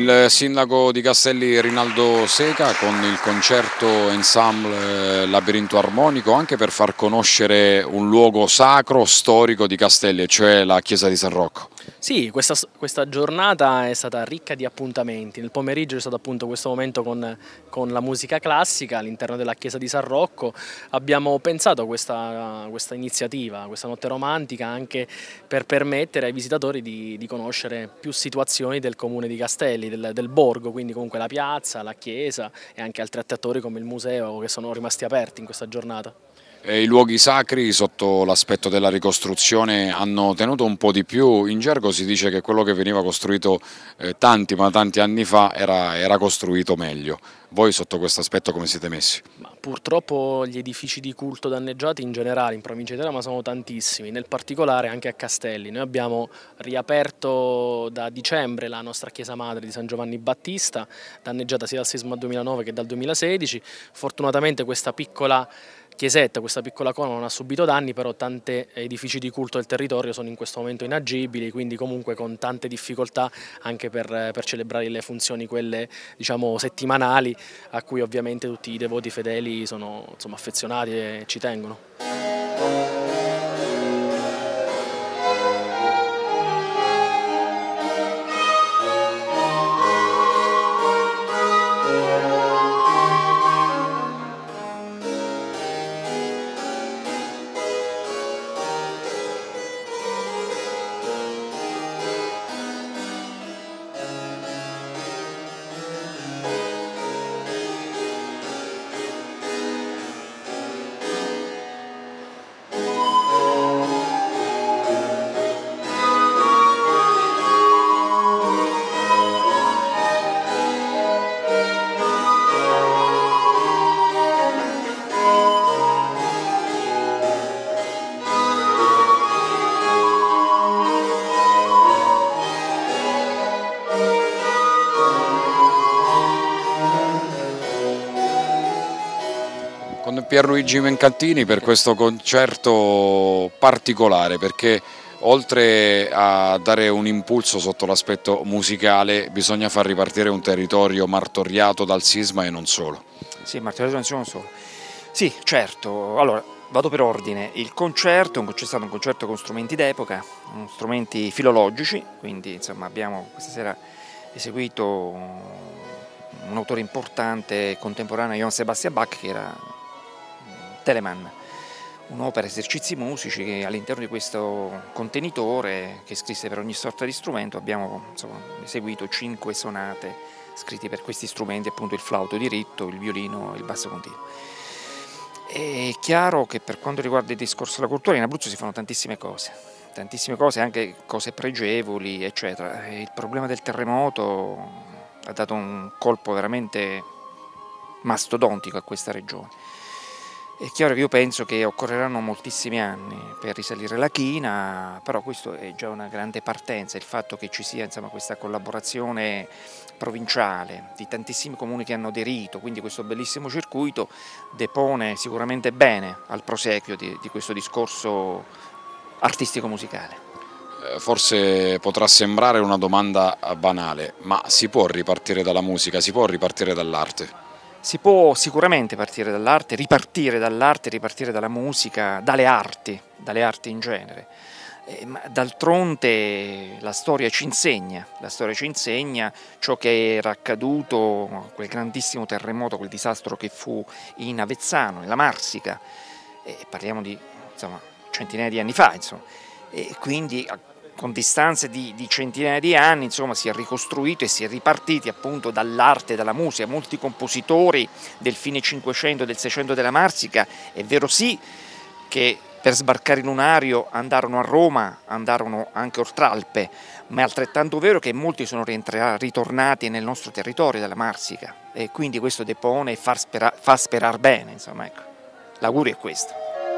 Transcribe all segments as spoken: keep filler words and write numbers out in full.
Il sindaco di Castelli Rinaldo Seca con il concerto ensemble Labirinto Armonico, anche per far conoscere un luogo sacro, storico di Castelli, cioè la chiesa di San Rocco. Sì, questa, questa giornata è stata ricca di appuntamenti. Nel pomeriggio è stato appunto questo momento con, con la musica classica all'interno della chiesa di San Rocco. Abbiamo pensato a questa, questa iniziativa, questa notte romantica, anche per permettere ai visitatori di, di conoscere più situazioni del comune di Castelli, del, del borgo, quindi comunque la piazza, la chiesa e anche altri attrattori come il museo che sono rimasti aperti in questa giornata. E i luoghi sacri sotto l'aspetto della ricostruzione hanno tenuto un po' di più. In gergo si dice che quello che veniva costruito eh, tanti ma tanti anni fa era, era costruito meglio. Voi sotto questo aspetto come siete messi? Ma purtroppo gli edifici di culto danneggiati in generale in provincia di Teramo sono tantissimi, nel particolare anche a Castelli. Noi abbiamo riaperto da dicembre la nostra chiesa madre di San Giovanni Battista, danneggiata sia dal sisma duemilanove che dal duemilasedici. Fortunatamente questa piccola chiesetta, questa piccola colonna non ha subito danni, però tanti edifici di culto del territorio sono in questo momento inagibili, quindi comunque con tante difficoltà anche per, per celebrare le funzioni, quelle diciamo settimanali, a cui ovviamente tutti i devoti fedeli sono insomma, affezionati e ci tengono. Con Pierluigi Mencantini per questo concerto particolare, perché oltre a dare un impulso sotto l'aspetto musicale bisogna far ripartire un territorio martoriato dal sisma e non solo. Sì, martoriato non solo. Sì, certo. Allora, vado per ordine. Il concerto è stato un concerto con strumenti d'epoca, strumenti filologici, quindi insomma abbiamo questa sera eseguito un autore importante contemporaneo, Johann Sebastian Bach, che era Telemann, un'opera esercizi musici che all'interno di questo contenitore che scrisse per ogni sorta di strumento abbiamo insomma, eseguito cinque sonate scritte per questi strumenti, appunto il flauto diritto, il violino e il basso continuo. È chiaro che per quanto riguarda il discorso della cultura in Abruzzo si fanno tantissime cose, tantissime cose, anche cose pregevoli, eccetera. E il problema del terremoto ha dato un colpo veramente mastodontico a questa regione. È chiaro che io penso che occorreranno moltissimi anni per risalire la china, però questo è già una grande partenza, il fatto che ci sia insomma, questa collaborazione provinciale di tantissimi comuni che hanno aderito, quindi questo bellissimo circuito depone sicuramente bene al proseguio di, di questo discorso artistico-musicale. Forse potrà sembrare una domanda banale, ma si può ripartire dalla musica, si può ripartire dall'arte? Si può sicuramente partire dall'arte, ripartire dall'arte, ripartire dalla musica, dalle arti, dalle arti in genere. Eh, ma d'altronde la storia ci insegna, la storia ci insegna ciò che era accaduto, quel grandissimo terremoto, quel disastro che fu in Avezzano, nella Marsica, eh, parliamo di insomma, centinaia di anni fa, insomma. E quindi con distanze di, di centinaia di anni insomma, si è ricostruito e si è ripartiti appunto dall'arte e dalla musica. Molti compositori del fine Cinquecento e del Seicento della Marsica, è vero sì che per sbarcare in lunario andarono a Roma, andarono anche oltralpe, ma è altrettanto vero che molti sono ritornati nel nostro territorio della Marsica e quindi questo depone e fa sperar, fa sperar bene, insomma, ecco. L'augurio è questo.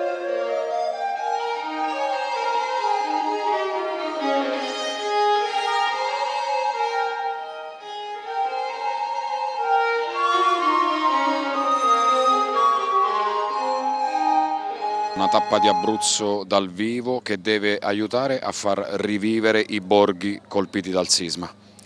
Una tappa di Abruzzo dal vivo che deve aiutare a far rivivere i borghi colpiti dal sisma.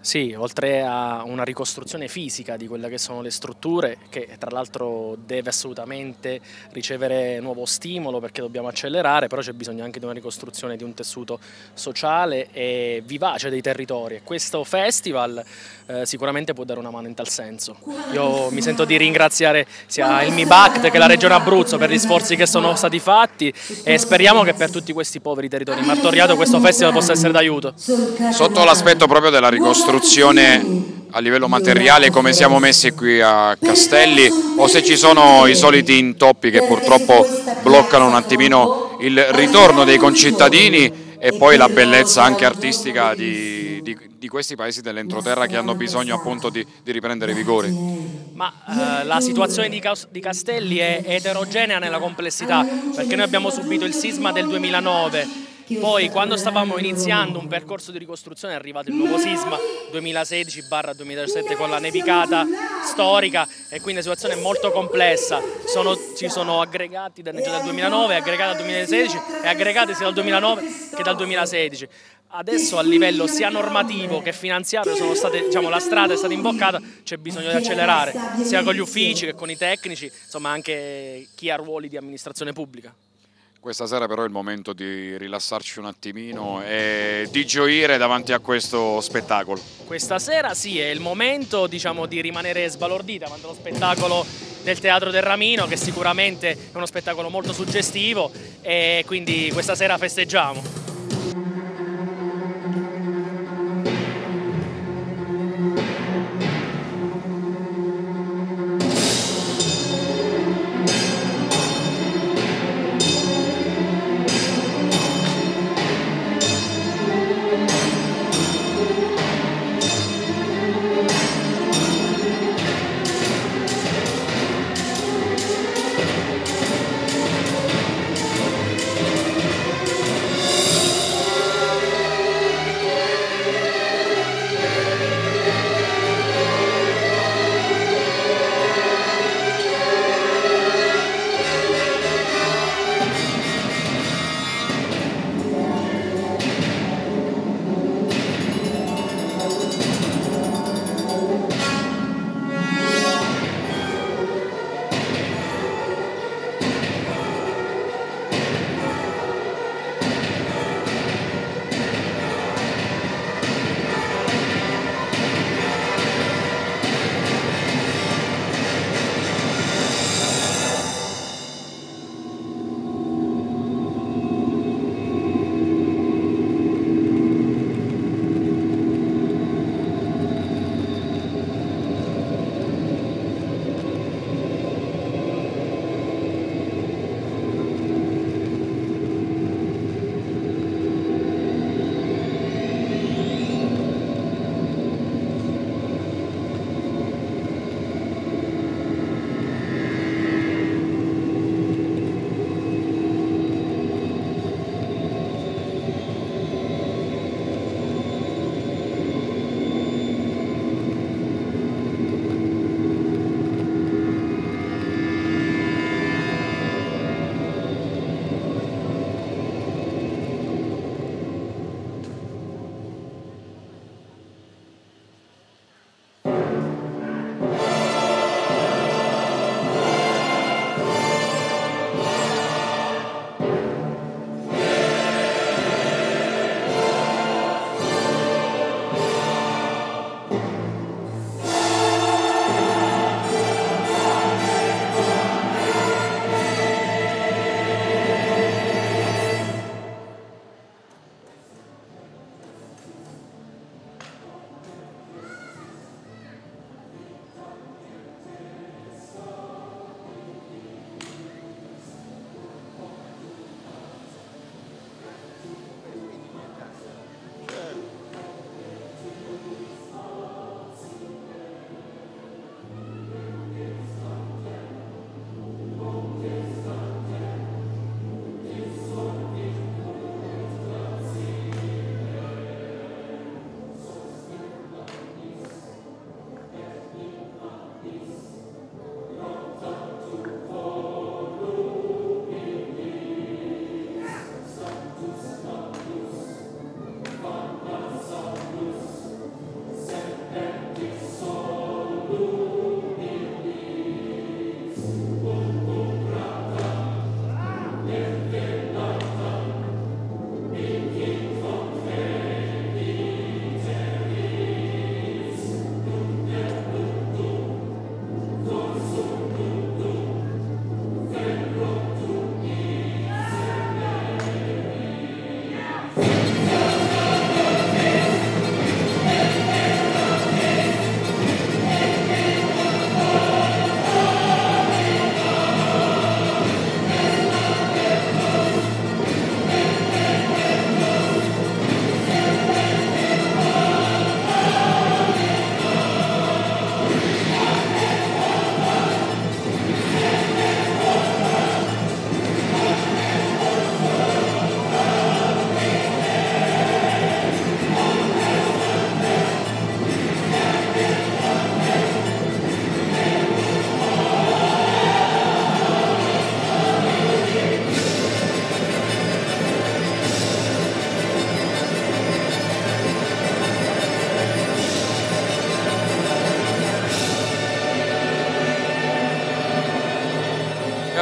Sì, oltre a una ricostruzione fisica di quelle che sono le strutture, che tra l'altro deve assolutamente ricevere nuovo stimolo perché dobbiamo accelerare, però c'è bisogno anche di una ricostruzione di un tessuto sociale e vivace dei territori, e questo festival eh, sicuramente può dare una mano in tal senso. Io mi sento di ringraziare sia il MIBACT che la Regione Abruzzo per gli sforzi che sono stati fatti, e speriamo che per tutti questi poveri territori martoriati questo festival possa essere d'aiuto. Sotto l'aspetto proprio della ricostruzione a livello materiale, come siamo messi qui a Castelli, o se ci sono i soliti intoppi che purtroppo bloccano un attimino il ritorno dei concittadini e poi la bellezza anche artistica di, di, di questi paesi dell'entroterra che hanno bisogno appunto di, di riprendere vigore? Ma eh, la situazione di, di Castelli è eterogenea nella complessità, perché noi abbiamo subito il sisma del duemilanove. Poi quando stavamo iniziando un percorso di ricostruzione è arrivato il nuovo sisma duemilasedici duemiladiciassette con la nevicata storica, e quindi la situazione è molto complessa. Sono, ci sono aggregati danneggiati dal duemilanove, aggregati dal duemilasedici e aggregati sia dal duemilanove che dal duemilasedici. Adesso a livello sia normativo che finanziario sono state, diciamo, la strada è stata imboccata, c'è bisogno di accelerare sia con gli uffici che con i tecnici, insomma anche chi ha ruoli di amministrazione pubblica. Questa sera però è il momento di rilassarci un attimino e di gioire davanti a questo spettacolo. Questa sera sì, è il momento, diciamo, di rimanere sbalorditi davanti allo spettacolo del Teatro del Ramino, che sicuramente è uno spettacolo molto suggestivo, e quindi questa sera festeggiamo.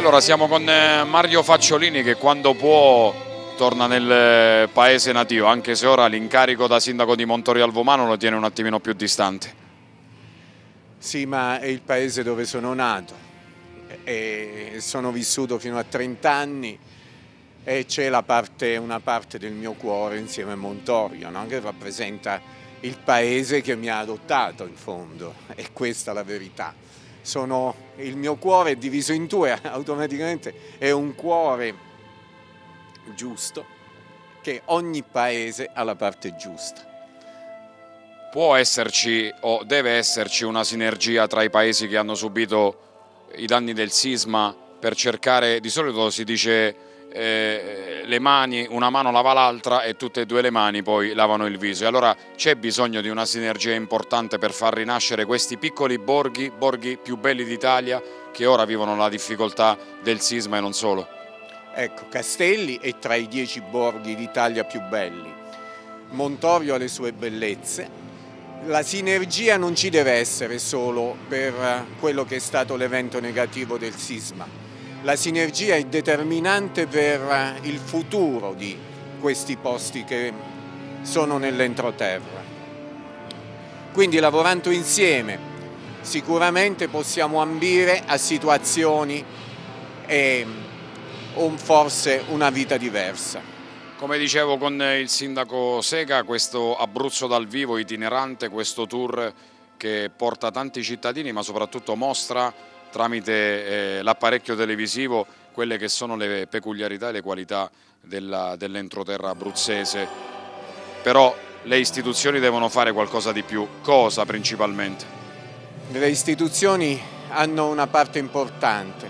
allora siamo con Mario Facciolini che quando può torna nel paese nativo, anche se ora l'incarico da sindaco di Montorio al Vomano lo tiene un attimino più distante. Sì, ma è il paese dove sono nato e sono vissuto fino a trenta anni e c'è una parte del mio cuore insieme a Montorio, no? Che rappresenta il paese che mi ha adottato in fondo, e questa è la verità. Sono, il mio cuore è diviso in due, automaticamente è un cuore giusto, che ogni paese ha la parte giusta. Può esserci o deve esserci una sinergia tra i paesi che hanno subito i danni del sisma per cercare, di solito si dice eh, le mani, una mano lava l'altra e tutte e due le mani poi lavano il viso, e allora c'è bisogno di una sinergia importante per far rinascere questi piccoli borghi, borghi più belli d'Italia, che ora vivono la difficoltà del sisma e non solo. Ecco, Castelli è tra i dieci borghi d'Italia più belli, Montorio ha le sue bellezze. La sinergia non ci deve essere solo per quello che è stato l'evento negativo del sisma. La sinergia è determinante per il futuro di questi posti che sono nell'entroterra. Quindi lavorando insieme sicuramente possiamo ambire a situazioni e o forse una vita diversa. Come dicevo con il sindaco Sega, questo Abruzzo dal vivo itinerante, questo tour che porta tanti cittadini ma soprattutto mostra tramite eh, l'apparecchio televisivo quelle che sono le peculiarità e le qualità dell'entroterra abruzzese. Però le istituzioni devono fare qualcosa di più. Cosa principalmente? Le istituzioni hanno una parte importante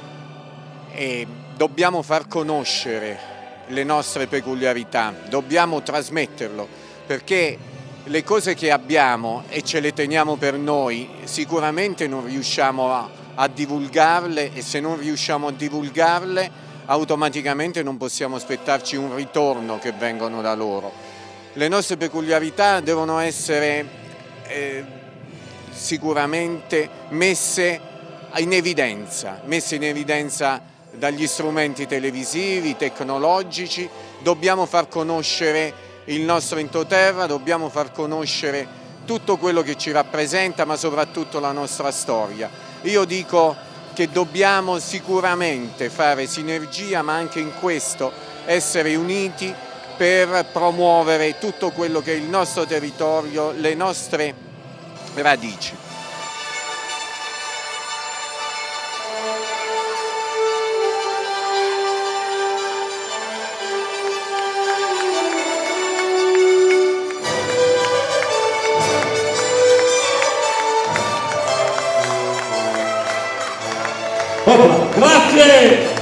e dobbiamo far conoscere le nostre peculiarità, dobbiamo trasmetterlo, perché le cose che abbiamo e ce le teniamo per noi sicuramente non riusciamo a, a divulgarle, e se non riusciamo a divulgarle automaticamente non possiamo aspettarci un ritorno che vengono da loro. Le nostre peculiarità devono essere eh, sicuramente messe in evidenza, messe in evidenza dagli strumenti televisivi, tecnologici. Dobbiamo far conoscere il nostro entroterra, dobbiamo far conoscere tutto quello che ci rappresenta, ma soprattutto la nostra storia. Io dico che dobbiamo sicuramente fare sinergia, ma anche in questo essere uniti per promuovere tutto quello che è il nostro territorio, le nostre radici. Grazie!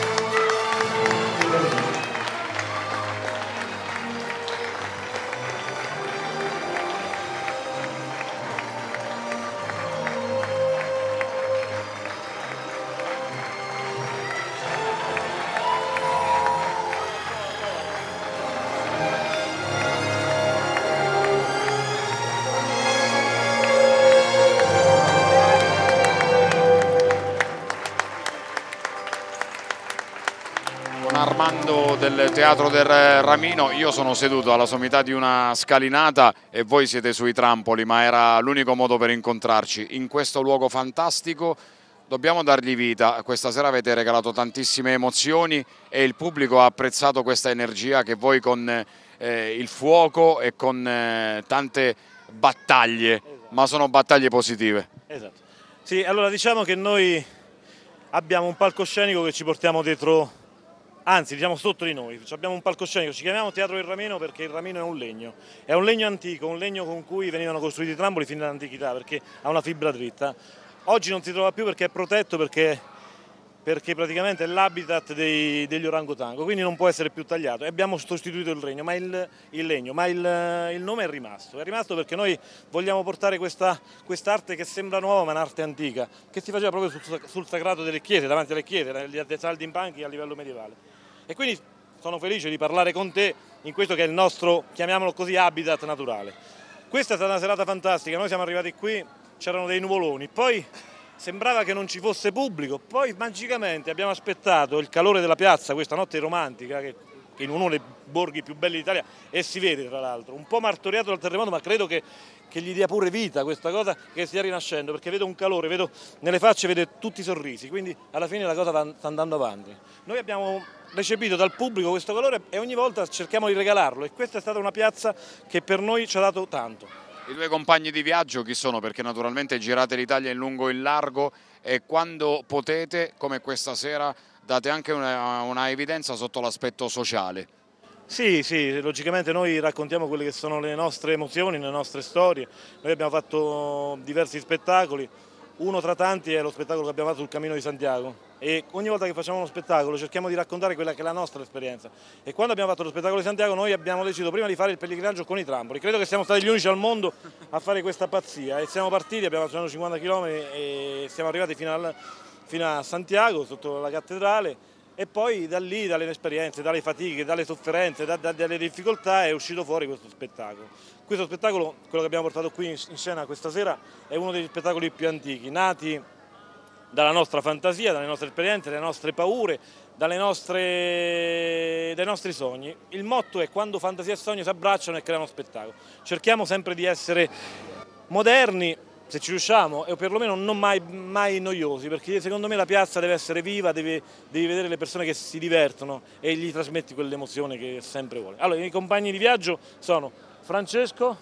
Armando del Teatro del Ramino, io sono seduto alla sommità di una scalinata e voi siete sui trampoli, ma era l'unico modo per incontrarci in questo luogo fantastico. Dobbiamo dargli vita. Questa sera avete regalato tantissime emozioni e il pubblico ha apprezzato questa energia che voi con eh, il fuoco e con eh, tante battaglie, esatto. Ma sono battaglie positive. Esatto. Sì, allora diciamo che noi abbiamo un palcoscenico che ci portiamo dietro. Anzi, diciamo sotto di noi, abbiamo un palcoscenico, ci chiamiamo Teatro del Ramino perché il ramino è un legno, è un legno antico, un legno con cui venivano costruiti i trampoli fin dall'antichità, perché ha una fibra dritta. Oggi non si trova più perché è protetto, perché, perché praticamente è l'habitat degli orangotango, quindi non può essere più tagliato, e abbiamo sostituito il legno, ma il, il, legno, ma il, il nome è rimasto, è rimasto perché noi vogliamo portare questa quest'arte che sembra nuova ma è un'arte antica, che si faceva proprio sul, sul sagrato delle chiese, davanti alle chiese, gli saltimbanchi a livello medievale. E quindi sono felice di parlare con te in questo che è il nostro, chiamiamolo così, habitat naturale. Questa è stata una serata fantastica, noi siamo arrivati qui, c'erano dei nuvoloni, poi sembrava che non ci fosse pubblico, poi magicamente abbiamo aspettato il calore della piazza, questa notte romantica, che, che in uno dei borghi più belli d'Italia, e si vede tra l'altro, un po' martoriato dal terremoto, ma credo che, che gli dia pure vita questa cosa, che stia rinascendo, perché vedo un calore, vedo nelle facce, vedo tutti i sorrisi, quindi alla fine la cosa sta andando avanti. Noi abbiamo recepito dal pubblico questo calore e ogni volta cerchiamo di regalarlo, e questa è stata una piazza che per noi ci ha dato tanto. I due compagni di viaggio chi sono? Perché naturalmente girate l'Italia in lungo e in largo e quando potete, come questa sera, date anche una, una evidenza sotto l'aspetto sociale. Sì, sì, logicamente noi raccontiamo quelle che sono le nostre emozioni, le nostre storie. Noi abbiamo fatto diversi spettacoli, uno tra tanti è lo spettacolo che abbiamo fatto sul Cammino di Santiago, e ogni volta che facciamo uno spettacolo cerchiamo di raccontare quella che è la nostra esperienza, e quando abbiamo fatto lo spettacolo di Santiago noi abbiamo deciso prima di fare il pellegrinaggio con i trampoli. Credo che siamo stati gli unici al mondo a fare questa pazzia, e siamo partiti, abbiamo fatto cinquanta chilometri e siamo arrivati fino, al, fino a Santiago sotto la cattedrale, e poi da lì, dalle esperienze, dalle fatiche, dalle sofferenze, da, da, dalle difficoltà è uscito fuori questo spettacolo. Questo spettacolo, quello che abbiamo portato qui in, in scena questa sera, è uno degli spettacoli più antichi, nati dalla nostra fantasia, dalle nostre esperienze, dalle nostre paure, dalle nostre, dai nostri sogni. Il motto è: quando fantasia e sogno si abbracciano e creano spettacolo. Cerchiamo sempre di essere moderni, se ci riusciamo, o perlomeno non mai, mai noiosi, perché secondo me la piazza deve essere viva, deve, devi vedere le persone che si divertono e gli trasmetti quell'emozione che sempre vuole. Allora, i miei compagni di viaggio sono Francesco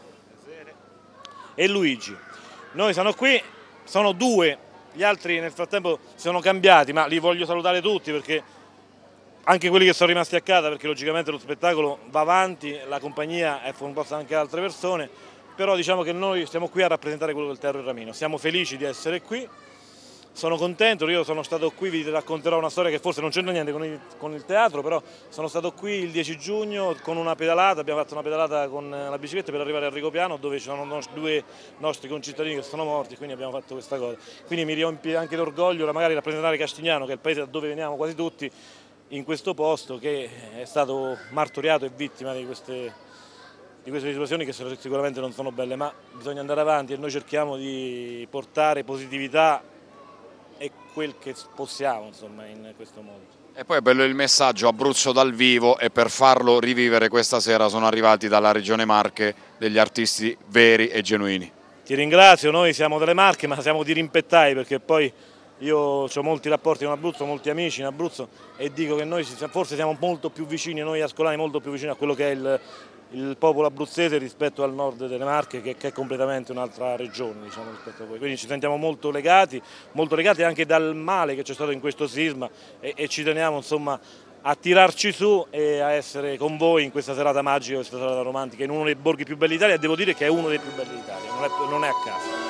e Luigi. Noi siamo qui, sono due, gli altri nel frattempo si sono cambiati, ma li voglio salutare tutti, perché anche quelli che sono rimasti a casa, perché logicamente lo spettacolo va avanti, la compagnia è composta anche da altre persone, però diciamo che noi siamo qui a rappresentare quello del Teatro Il Ramino. Siamo felici di essere qui, sono contento, io sono stato qui, vi racconterò una storia che forse non c'entra niente con il, con il teatro, però sono stato qui il dieci giugno con una pedalata, abbiamo fatto una pedalata con la bicicletta per arrivare a Rigopiano, dove ci sono nos- due nostri concittadini che sono morti, quindi abbiamo fatto questa cosa. Quindi mi riempie anche d'orgoglio magari rappresentare Castignano, che è il paese da dove veniamo quasi tutti, in questo posto che è stato martoriato e vittima di queste di queste situazioni che sicuramente non sono belle, ma bisogna andare avanti e noi cerchiamo di portare positività e quel che possiamo, insomma, in questo mondo. E poi è bello il messaggio Abruzzo dal vivo, e per farlo rivivere questa sera sono arrivati dalla Regione Marche degli artisti veri e genuini. Ti ringrazio, noi siamo delle Marche, ma siamo dirimpettai, perché poi io ho molti rapporti con Abruzzo, molti amici in Abruzzo, e dico che noi forse siamo molto più vicini, noi ascolani molto più vicini a quello che è il il popolo abruzzese rispetto al nord delle Marche, che, che è completamente un'altra regione, diciamo, rispetto a voi. Quindi ci sentiamo molto legati, molto legati anche dal male che c'è stato in questo sisma, e, e ci teniamo, insomma, a tirarci su e a essere con voi in questa serata magica, questa serata romantica, in uno dei borghi più belli d'Italia, e devo dire che è uno dei più belli d'Italia, non è, non è a caso.